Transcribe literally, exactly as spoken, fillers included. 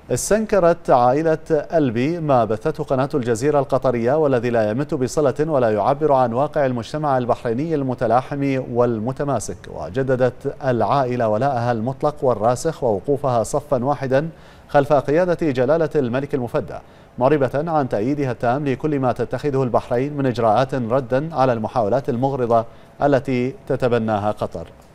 استنكرت عائلة ألبي ما بثته قناة الجزيرة القطرية، والذي لا يمت بصلة ولا يعبر عن واقع المجتمع البحريني المتلاحم والمتماسك. وجددت العائلة ولاءها المطلق والراسخ ووقوفها صفا واحدا خلف قيادة جلالة الملك المفدى، معربة عن تأييدها التام لكل ما تتخذه البحرين من إجراءات ردا على المحاولات المغرضة التي تتبناها قطر.